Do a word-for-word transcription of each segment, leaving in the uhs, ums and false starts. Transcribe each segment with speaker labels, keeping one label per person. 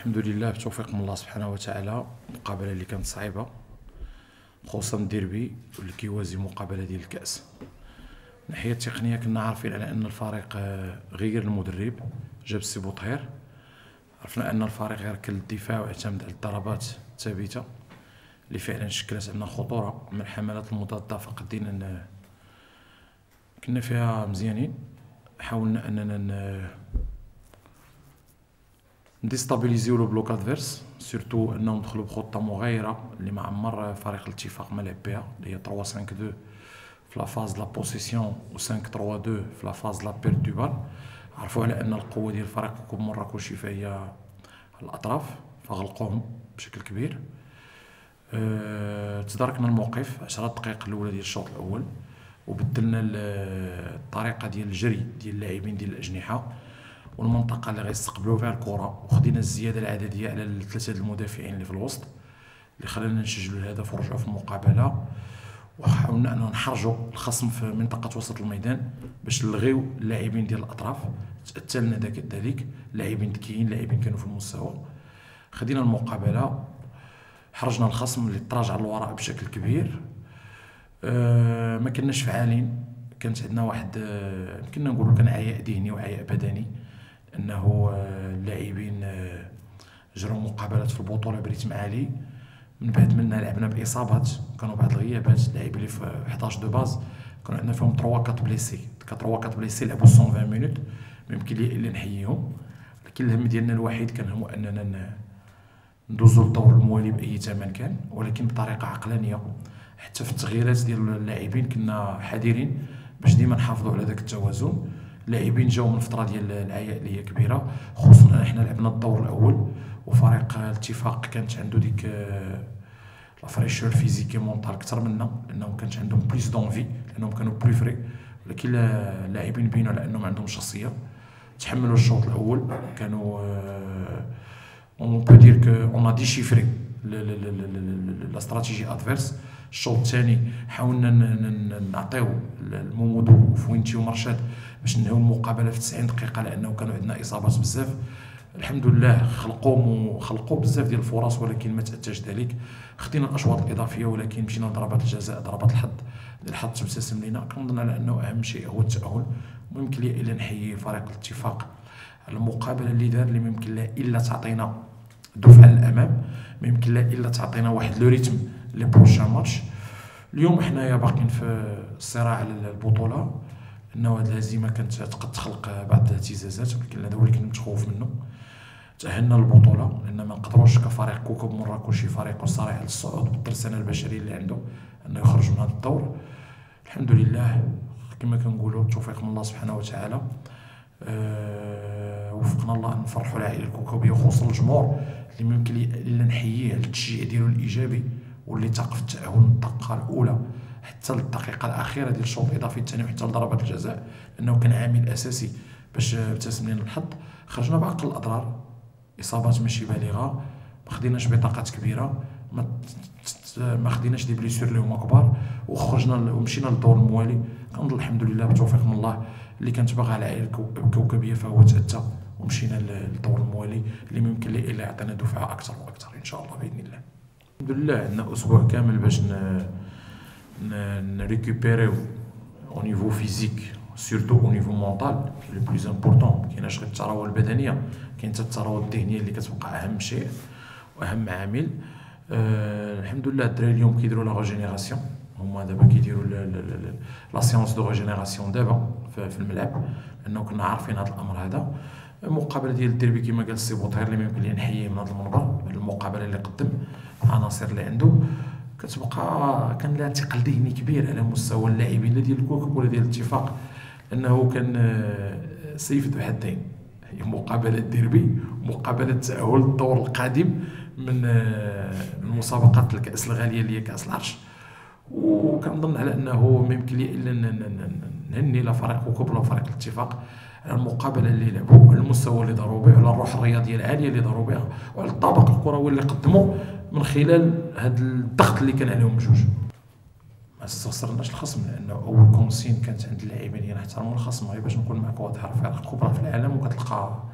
Speaker 1: الحمد لله بتوفيق من الله سبحانه وتعالى. مقابله اللي كانت صعيبه خصوصا الديربي واللي كيوازي مقابله ديال الكاس. من الناحيه التقنيه كنا عارفين على ان الفريق غير المدرب جاب السي بوطهير، عرفنا ان الفريق غيركل الدفاع واعتمد على الضربات الثابته اللي فعلا شكلت عندنا خطوره من الحملات المضاده، فقدينا كنا فيها مزيانين. حاولنا اننا نديستابيليزيو لو بلوك ادفيرس، سورتو انهم ندخلوا بخطه مغايره اللي ما عمر فريق الاتفاق ما لعب بها، اللي هي ثلاثة خمسة اثنين في لا فاز لا بوسيسيون و خمسة ثلاثة اثنين في لا فاز لا بيرد دو بال. عرفوا على ان القوه ديال فريق كوب مراكش فهي الاطراف، فغلقوهم بشكل كبير. أه تداركنا الموقف عشرة دقائق الاولى ديال الشوط الاول، وبدلنا الطريقه ديال الجري ديال اللاعبين ديال الاجنحه والمنطقه اللي غيستقبلوا فيها الكره، وخدينا الزياده العدديه على الثلاثه المدافعين اللي في الوسط اللي خلانا نسجلوا الهدف ورجعوا في المقابله. وحاولنا اننا نحرجوا الخصم في منطقه وسط الميدان باش نلغيو اللاعبين ديال الاطراف. تاتلنا ذلك لاعبين ذكيين، لاعبين كانوا في المستوى. خدينا المقابله، حرجنا الخصم اللي تراجع للوراء بشكل كبير. أه ما كناش فعالين، كانت عندنا واحد يمكننا أه نقولوا كان عياء ذهني وعياء بدني، انه اللاعبين أه جراو مقابلات في البطوله بريتم عالي. من بعد منا لعبنا باصابات، كانوا بعض الغيابات، اللاعبين اللي في حداش دو باز كانوا عندنا فيهم ثلاثة أربعة بليسي، ثلاثة أربعة بليسي لعبوا مية وعشرين مينوت، ما يمكن لي الا نحييهم. لكن الهم ديالنا الوحيد كان هو اننا ندوزو للدور الموالي باي ثمن كان، ولكن بطريقه عقلانيه. حتى في التغييرات ديال اللاعبين كنا حذرين باش ديما نحافظوا على ذاك التوازن. اللاعبين جاو من فتره ديال العياء اللي هي كبيره، خصوصا حنا لعبنا الدور الاول وفريق الاتفاق كانت عنده ديك لا فريشور فيزيكي مونطال اكثر منا، لانهم كانت عندهم بليس دونفي، لانهم كانوا بلو فري. ولكن اللاعبين بينوا على انهم عندهم شخصيه، تحملوا الشوط الاول. كانوا اون بو دير كو اون ا ديشيفري لا استراتيجي ادفيرس. الشوط الثاني حاولنا نعطيو المومودو وفوينتي ومرشاد باش ننهيو المقابله في تسعين دقيقه، لانه كانوا عندنا اصابات بزاف. الحمد لله خلقوا خلقوا بزاف ديال الفرص، ولكن ما تاتاش ذلك. خدينا الاشواط الاضافيه، ولكن مشينا لضربات الجزاء، ضربات الحظ الحظ تبتسم لينا. كنظن على انه اهم شيء هو التاهل. ممكن لي الا نحيي فريق الاتفاق على المقابله اللي دار، اللي ما يمكن لها الا تعطينا دفعه للامام، ما يمكن لها الا تعطينا واحد لو ريتم لي بروشان ماتش. اليوم حنايا باقيين في الصراع على البطوله، انه هذه الهزيمه كانت قد تخلق بعض الاهتزازات، ولكن هذا هو اللي كنا متخوف منه. تاهلنا للبطوله لان ما نقدروش كفريق كوكب مراكشي فريق صريح على الصعود بالترسانه البشريه اللي عنده انه يخرج من هذا الدور. الحمد لله كما كنقولوا التوفيق من الله سبحانه وتعالى. أه وفقنا الله ان نفرحوا العائله الكوكبيه وخصوصا الجمهور اللي ممكن الا نحييه على التشجيع ديالو الايجابي، واللي تاق في التاهل من الدقه الاولى حتى للدقيقه الاخيره ديال الشوط الاضافي الثاني وحتى لضربات الجزاء، لانه كان عامل اساسي باش ابتسم لنا الحظ. خرجنا باقل الاضرار، اصابات ماشي بالغه، ما خديناش بطاقات كبيره، ما ما خديناش دي بليسور اللي هما كبار، وخرجنا ومشينا للدور الموالي. كنظن الحمد لله بتوفيق من الله اللي كانت باغا العائله الكوكبيه فهو تاتى، ومشينا للدور الموالي اللي ممكن ليه الا يعطينا دفعه اكثر واكثر ان شاء الله باذن الله. الحمد لله عندنا اسبوع كامل باش نريكوبيريو او نيفو فيزيك، سورتو او نيفو مونطال كي لو بلوز امبورطون. مكايناش غير الثروه البدنيه، كاين حتى الثروه الذهنيه اللي كتبقى اهم شيء واهم عامل. أه الحمد لله الدراري اليوم كيديروا لا ريجينيراسيون، هما دابا كيديروا لا سيونس دو ريجينيراسيون دابا في الملعب، لانه كنا عارفين هذا الامر هذا. المقابله ديال الديربي كما قال السي بوطهير اللي ما يمكن لي نحييه من هذا المنبر، المقابله اللي قدم العناصر اللي عنده كتبقى كان لها ثقل ذهني كبير على مستوى اللاعبين لا ديال الكوكب ولا ديال الاتفاق، لانه كان سيف ذو حدين. هي مقابله الديربي، مقابله تاهل الدور القادم من من مسابقات الكاس الغاليه اللي هي كاس العرش. وكنظن على انه ما يمكن لي الا نهني لا فريق كوكب ولا فريق الاتفاق على المقابله اللي لعبوا، على المستوى اللي داروا به، على الروح الرياضيه العاليه اللي داروا بها، وعلى الطابق الكروي اللي قدموا من خلال هذا الضغط اللي كان عليهم بجوج. ما استخسرناش الخصم، لانه اول كونسين كانت عند اللاعبين هي نحترموا الخصم. غير باش نكون معك واضح، فرق كبرى في العالم وكتلقى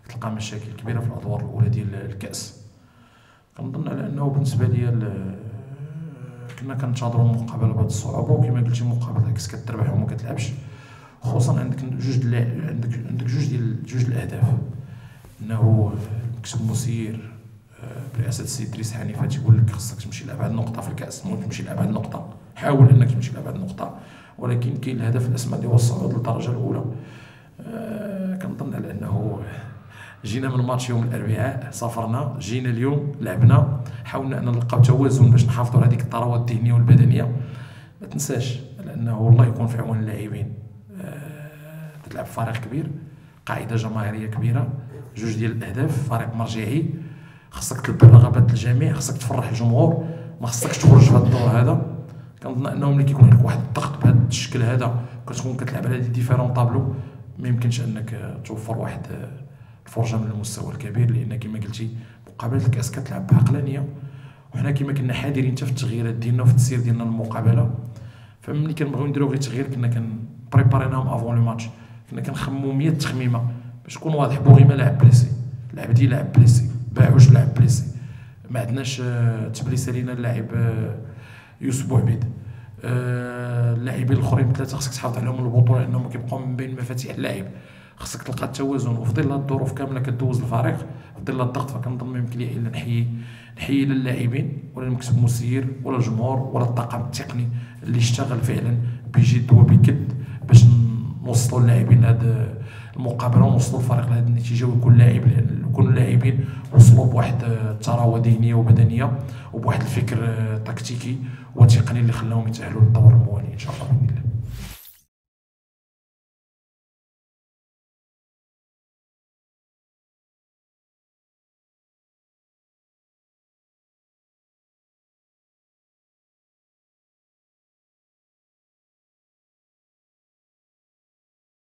Speaker 1: كتلقى مشاكل كبيره في الادوار الاولى ديال الكاس. كنظن على انه بالنسبه ليا كنا كنتشاطروا المقابله بهذه الصعوبه، وكما قلتي مقابله العكس كتربح وما كتلعبش، خصوصا عندك جوج عندك عندك جوج ديال جوج الاهداف، انه المكتب المسير برئاسه السيد ادريس حنيفه تيقول لك خصك تمشي لابعد نقطه في الكاس، مو تمشي لابعد نقطه، حاول انك تمشي لابعد نقطه، ولكن كاين الهدف الاسمى اللي هو الصعود للدرجه الاولى. أه كنظن على انه جينا من ماتش يوم الاربعاء، سافرنا، جينا اليوم لعبنا، حاولنا ان نلقاو توازن باش نحافظوا على هذيك الثروه الذهنيه والبدنيه. ما تنساش لانه الله يكون في عون اللاعبين، أه تلعب فريق كبير، قاعده جماهيريه كبيره، جوج ديال الاهداف، فريق مرجعي، خصك تلبي رغبات الجميع، خصك تفرح الجمهور، ما خصكش تخرج في هذا الدور هذا. كنظن انه ملي كيكون عندك واحد الضغط بهذا الشكل هذا، كتكون كتلعب على دي ديفيرون طابلو، ما يمكنش انك توفر واحد الفرجه من المستوى الكبير، لان كما قلتي مقابله الكاس كتلعب بعقلانيه، وحنا كما كنا حذرين حتى في التغييرات ديالنا وفي التسيير ديالنا للمقابله. فملي كنبغيو نديرو غير تغيير كنا كنبريباريناهم افون لو ماتش، كنا كنخممو مية تخميمه باش يكون واضح. بوغي ما لاعب بليسي، العبدي لاعب بليسي، باعوش لاعب بليسي، ما عندناش تبليسه لينا اللاعب يوسف بوعبيد، اللاعبين الاخرين ثلاثه خصك تحافظ عليهم البطوله لانهم كيبقاو من بين مفاتيح اللعب، خصك تلقى التوازن، وفي ظل هاد الظروف كامله كدوز الفريق في ظل الضغط. فكنظن ما يمكن لي الا نحيي نحيي للاعبين ولا المكتب المسير ولا الجمهور ولا الطاقم التقني اللي اشتغل فعلا بجد وبكد باش نوصلوا اللاعبين لهاد المقابله ونوصلوا الفريق لهاد النتيجه، ويكون لاعب يكون اللاعبين وصلوا بواحد الثروه ذهنيه وبدنيه وبواحد الفكر تكتيكي وتقني اللي خلاهم يتاهلوا للدور الموالي ان شاء الله باذن الله.